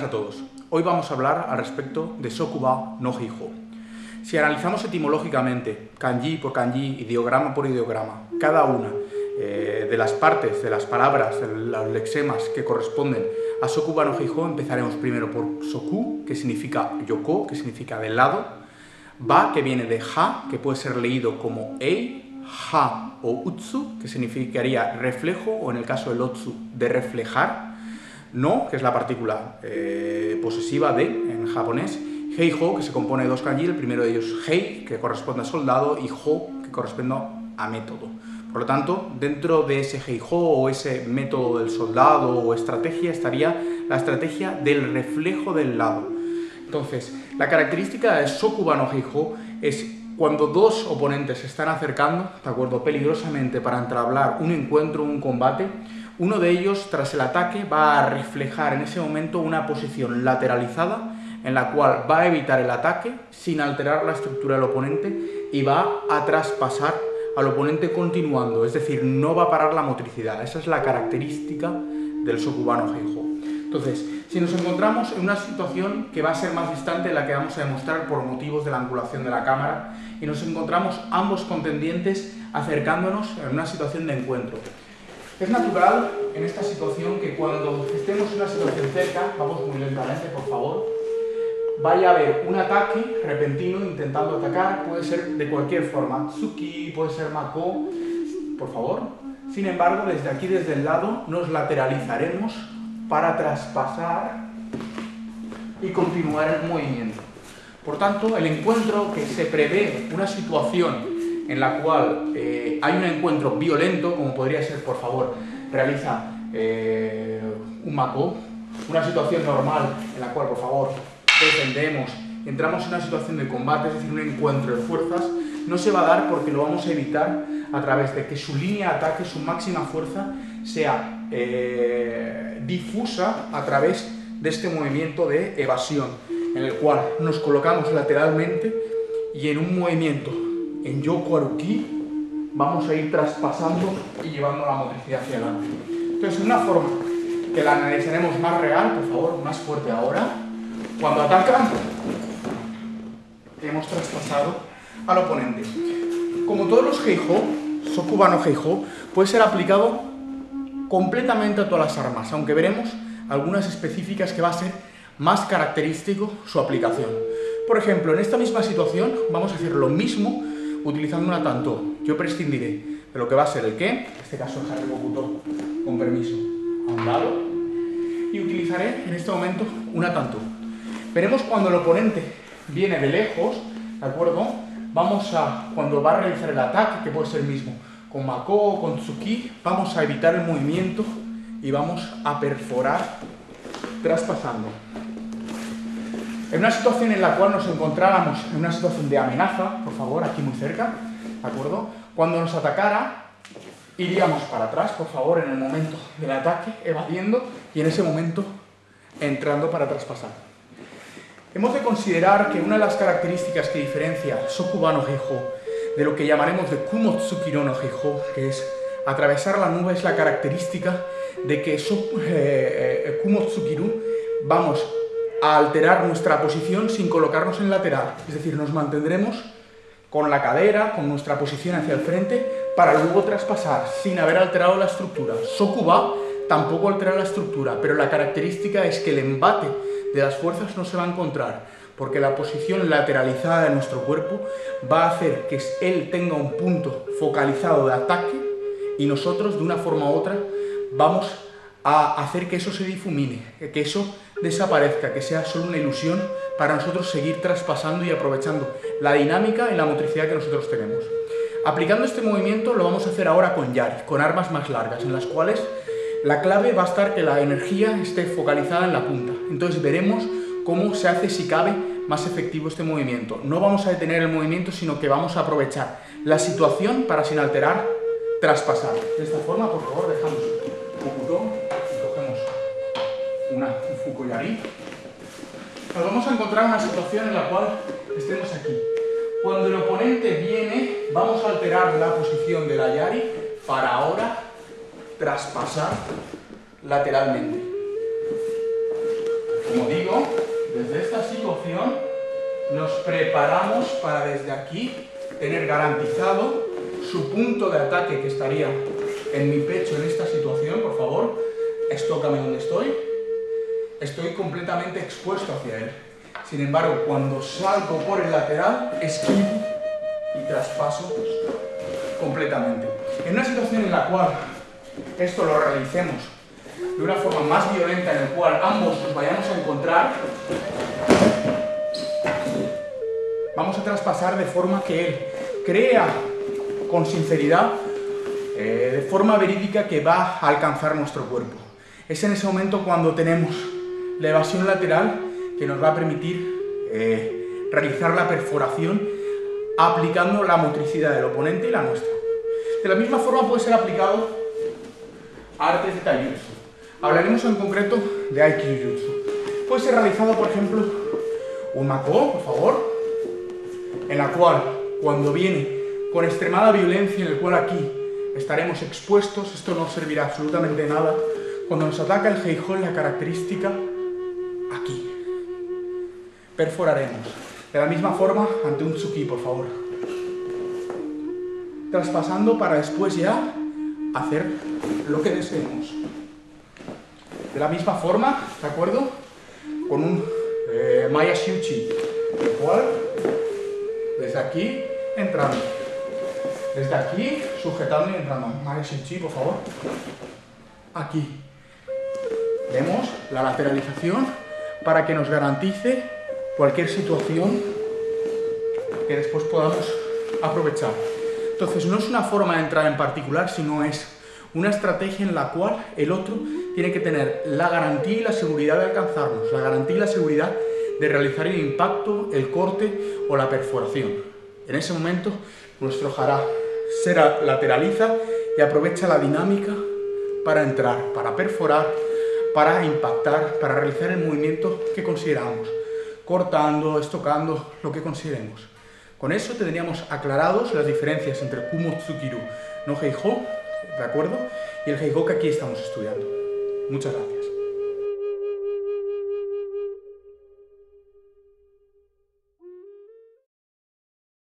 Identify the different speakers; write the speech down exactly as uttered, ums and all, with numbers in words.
Speaker 1: a todos. Hoy vamos a hablar al respecto de Sokuba no Heiho. Si analizamos etimológicamente, kanji por kanji, ideograma por ideograma, cada una eh, de las partes, de las palabras, de los lexemas que corresponden a Sokuba no Heiho, empezaremos primero por Soku, que significa yoko, que significa del lado, Ba, que viene de ha, que puede ser leído como ei, ha o utsu, que significaría reflejo, o en el caso del otsu, de reflejar, no, que es la partícula eh, posesiva de, en japonés, heiho, que se compone de dos kanji, el primero de ellos hei, que corresponde a soldado, y ho, que corresponde a método. Por lo tanto, dentro de ese heiho o ese método del soldado o estrategia estaría la estrategia del reflejo del lado. Entonces, la característica de Sokuba no Heiho es cuando dos oponentes se están acercando, de acuerdo, peligrosamente para entablar un encuentro, un combate, uno de ellos, tras el ataque, va a reflejar en ese momento una posición lateralizada en la cual va a evitar el ataque sin alterar la estructura del oponente y va a traspasar al oponente continuando, es decir, no va a parar la motricidad. Esa es la característica del Sokuba no Heiho. Entonces, si nos encontramos en una situación que va a ser más distante, la que vamos a demostrar por motivos de la angulación de la cámara, y nos encontramos ambos contendientes acercándonos en una situación de encuentro. Es natural en esta situación que cuando estemos en una situación cerca, vamos muy lentamente, por favor, vaya a haber un ataque repentino intentando atacar, puede ser de cualquier forma, Tsuki, puede ser Mako, por favor. Sin embargo, desde aquí, desde el lado, nos lateralizaremos para traspasar y continuar el movimiento. Por tanto, el encuentro que se prevé, una situación en la cual eh, hay un encuentro violento, como podría ser, por favor, realiza eh, un Mako, una situación normal en la cual, por favor, defendemos, entramos en una situación de combate, es decir, un encuentro de fuerzas, no se va a dar porque lo vamos a evitar a través de que su línea de ataque, su máxima fuerza, sea eh, difusa a través de este movimiento de evasión, en el cual nos colocamos lateralmente y en un movimiento en Yoku Aruki vamos a ir traspasando y llevando la motricidad hacia adelante. Entonces, una forma que la analizaremos más real, por favor, más fuerte ahora, cuando atacan, hemos traspasado al oponente. Como todos los Heiho, Sokuba no Heiho puede ser aplicado completamente a todas las armas, aunque veremos algunas específicas que va a ser más característico su aplicación. Por ejemplo, en esta misma situación vamos a hacer lo mismo utilizando una tanto. Yo prescindiré de lo que va a ser el que, en este caso el Harikokuto, con permiso, a un lado, y utilizaré en este momento una tanto. Veremos cuando el oponente viene de lejos, ¿de acuerdo? Vamos a, cuando va a realizar el ataque, que puede ser el mismo, con Mako o con Tsuki, vamos a evitar el movimiento y vamos a perforar traspasando. En una situación en la cual nos encontráramos en una situación de amenaza, por favor, aquí muy cerca, ¿de acuerdo? Cuando nos atacara, iríamos para atrás, por favor, en el momento del ataque, evadiendo, y en ese momento entrando para traspasar. Hemos de considerar que una de las características que diferencia Sokuba no Heiho de lo que llamaremos de Kumotsukiro no Heiho, que es atravesar la nube, es la característica de que so, eh, eh, Kumotsukiru vamos a alterar nuestra posición sin colocarnos en lateral, es decir, nos mantendremos con la cadera, con nuestra posición hacia el frente, para luego traspasar sin haber alterado la estructura. Sokuba tampoco altera la estructura, pero la característica es que el embate de las fuerzas no se va a encontrar, porque la posición lateralizada de nuestro cuerpo va a hacer que él tenga un punto focalizado de ataque y nosotros, de una forma u otra, vamos a hacer que eso se difumine, que eso desaparezca, que sea solo una ilusión para nosotros seguir traspasando y aprovechando la dinámica y la motricidad que nosotros tenemos. Aplicando este movimiento lo vamos a hacer ahora con Yari, con armas más largas, en las cuales la clave va a estar que la energía esté focalizada en la punta. Entonces veremos cómo se hace, si cabe, más efectivo este movimiento. No vamos a detener el movimiento, sino que vamos a aprovechar la situación para, sin alterar, traspasar. De esta forma, por favor, dejamos Kokuto y cogemos una, un Fuko-Yari. Nos vamos a encontrar en una situación en la cual estemos aquí. Cuando el oponente viene, vamos a alterar la posición de la Yari para ahora traspasar lateralmente. Como digo, situación nos preparamos para desde aquí tener garantizado su punto de ataque, que estaría en mi pecho en esta situación. Por favor, estócame donde estoy. Estoy completamente expuesto hacia él. Sin embargo, cuando salgo por el lateral, esquivo y traspaso completamente. En una situación en la cual esto lo realicemos de una forma más violenta, en la cual ambos nos vayamos a encontrar, vamos a traspasar de forma que él crea con sinceridad, eh, de forma verídica, que va a alcanzar nuestro cuerpo. Es en ese momento cuando tenemos la evasión lateral, que nos va a permitir eh, realizar la perforación aplicando la motricidad del oponente y la nuestra. De la misma forma puede ser aplicado a artes de taijutsu. Hablaremos en concreto de aikijutsu. Puede ser realizado, por ejemplo, un mako, por favor, en la cual, cuando viene con extremada violencia, en el cual aquí estaremos expuestos, esto no servirá absolutamente de nada. Cuando nos ataca el Heihō, la característica aquí. Perforaremos. De la misma forma, ante un Tsuki, por favor. Traspasando para después ya hacer lo que deseemos. De la misma forma, ¿de acuerdo? Con un eh, Maya Shiuchi, el cual, desde aquí, entrando. Desde aquí, sujetando y entrando. Maya Shiuchi, por favor. Aquí. Vemos la lateralización para que nos garantice cualquier situación que después podamos aprovechar. Entonces, no es una forma de entrar en particular, sino es una estrategia en la cual el otro tiene que tener la garantía y la seguridad de alcanzarnos, la garantía y la seguridad de realizar el impacto, el corte o la perforación. En ese momento, nuestro hara se lateraliza y aprovecha la dinámica para entrar, para perforar, para impactar, para realizar el movimiento que consideramos, cortando, estocando, lo que consideremos. Con eso tendríamos aclarados las diferencias entre Kumotsukiru no Heihō, ¿de acuerdo? Y el Heihō que aquí estamos estudiando. Muchas gracias.